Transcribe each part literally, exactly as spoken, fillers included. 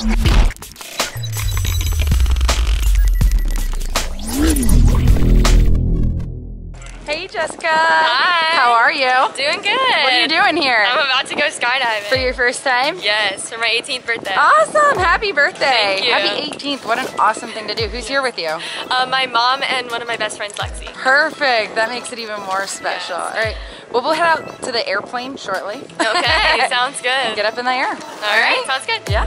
Hey Jessica. Hi. How are you? Doing good. What are you doing here? I'm about to go skydiving. For your first time? Yes, for my eighteenth birthday. Awesome! Happy birthday! Thank you. Happy eighteenth. What an awesome thing to do. Who's here with you? Uh, my mom and one of my best friends, Lexi. Perfect. That makes it even more special. Yes. All right. Well, we'll head out to the airplane shortly. Okay, sounds good. Get up in the air. All right, sounds good. Yeah.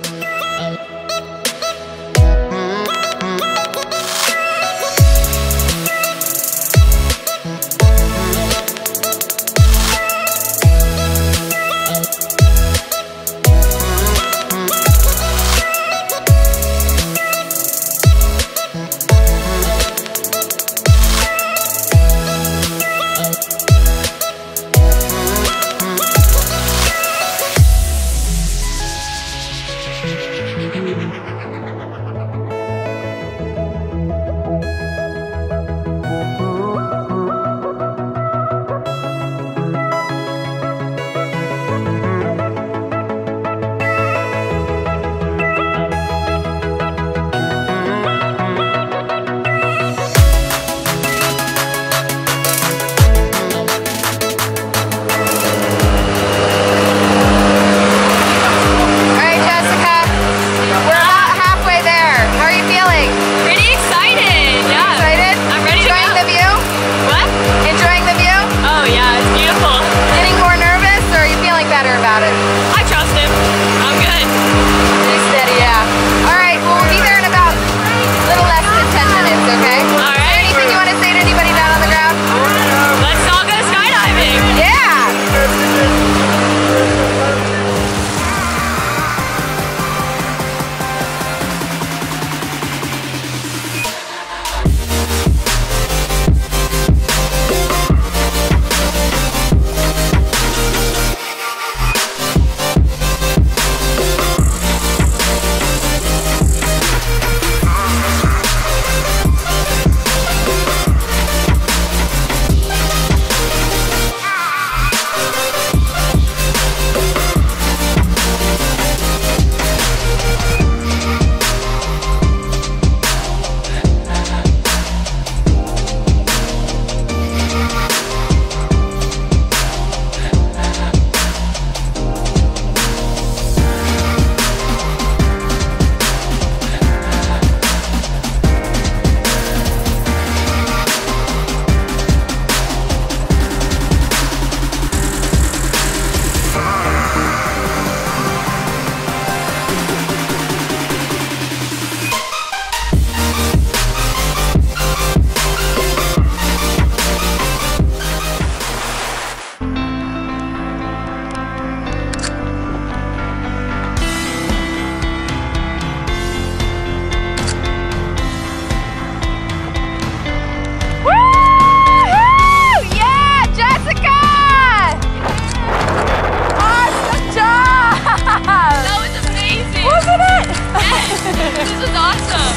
This is awesome.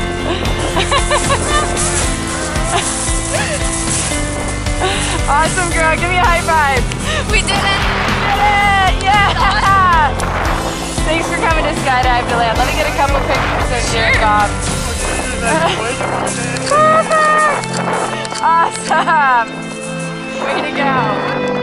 Awesome, girl. Give me a high five. We did it. We did it. Yeah. Awesome. Thanks for coming to Skydive DeLand. Let me get a couple pictures of you, Bob. Perfect. Awesome. Way to go.